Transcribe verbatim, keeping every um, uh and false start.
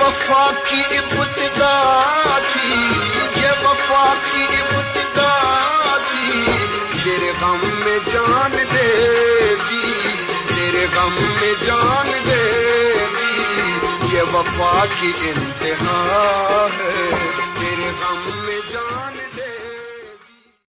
वफा की इब्तिदा थी, ये वफा की इब्तिदा थी, तेरे गम में जान दे दी, तेरे गम में जान दे दी, ये वफा की इंतहा है, तेरे गम